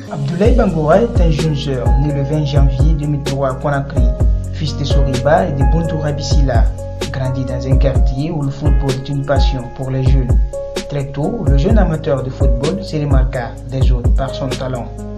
Abdoulaye Bangoura est un jeune joueur né le 20 janvier 2003 à Conakry, fils de Soriba et de Buntoura Bissila. Grandi dans un quartier où le football est une passion pour les jeunes. Très tôt, le jeune amateur de football se remarqua des autres par son talent.